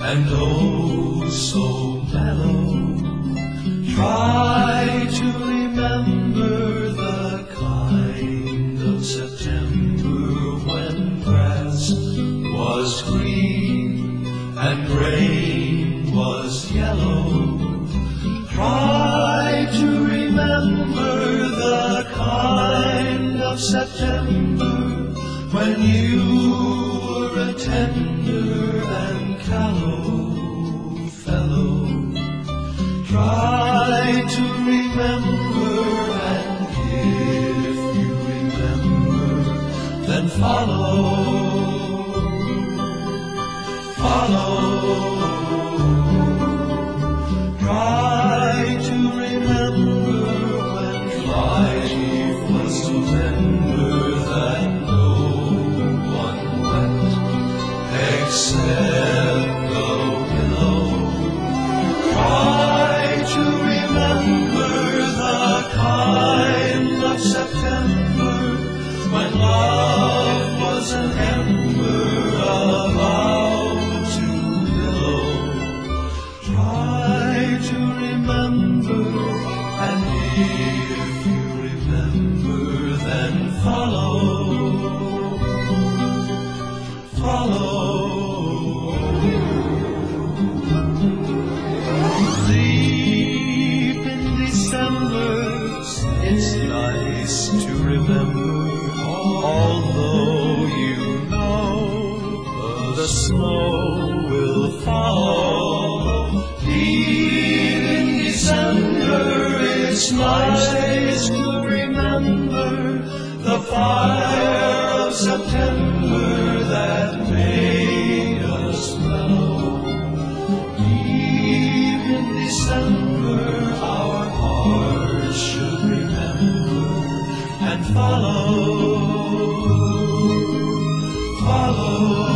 and oh so mellow. Try to remember the kind of September when grass was green and rain was yellow. Try to remember the kind of September when you were a tender and callow fellow. Try to remember, and if you remember, then follow. Try to remember when life was so tender that no one wept except the willow. Try to remember the kind of September when love was an ember about to billow. Try to remember, and if you remember, then follow. Deep in December, it's nice to remember, although you know the snow will follow. Deep in December, it's nice to remember the fire of September that made us mellow. Deep in December, our hearts should remember and follow.